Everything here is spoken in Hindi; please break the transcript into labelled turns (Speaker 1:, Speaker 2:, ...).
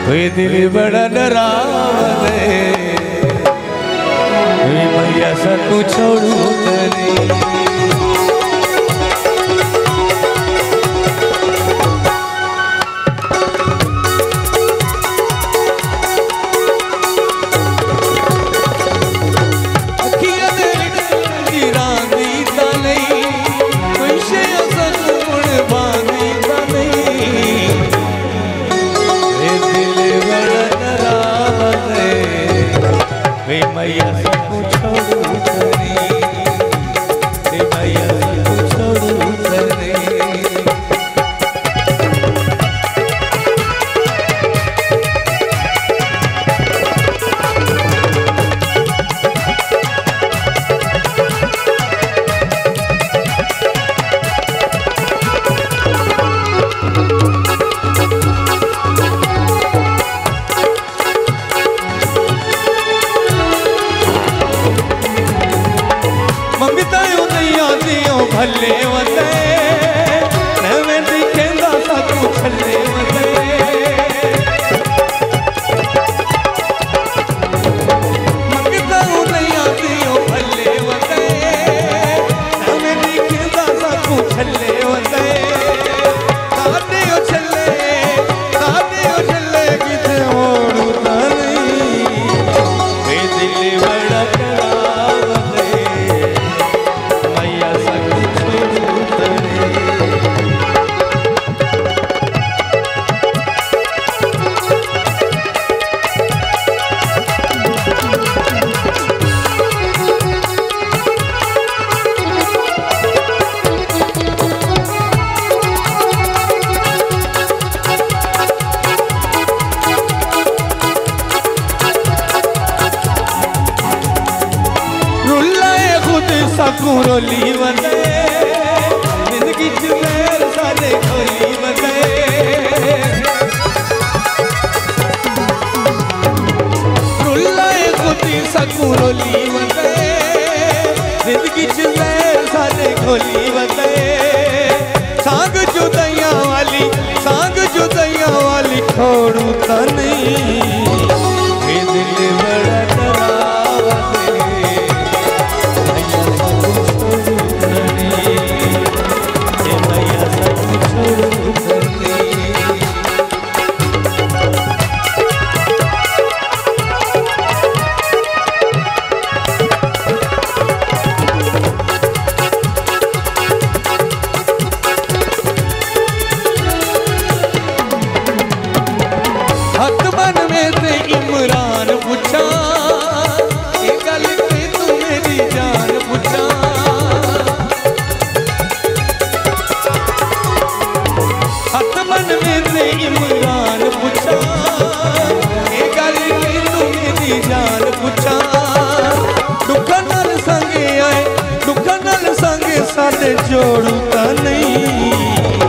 Speaker 1: वे दिल बड़ा डरावने वे मैया सकू छोड़ू तनी मैया सबको छोड़ू तनी मैया सबको छोड़ू तनी भले वते नवे दिखेंदा सकू छले वते मंगता नहीं आती ओ भले वते नवे दिखेंदा सकू छले वते काटे ओ छले किथे ओड़ू तनी वे दिल बड़ा करावते मैया सकू रोली वते जिंदगी च मेर सारे खोली वते रुलाए खुदी सकू रोली वते जिंदगी च मेर सारे खोली वते सांग जुदाइयां वाली छोड़ू तनी ये दिल बड़ा डरावते हकमन में से इमरान पूछा ये गल पे तू मेरी जान पूछा हकमन में से इमरान पूछा ये गल पे तू मेरी जान पूछा दुख नाल संगे आए दुख नाल संगे साडे जोड़ू ता नहीं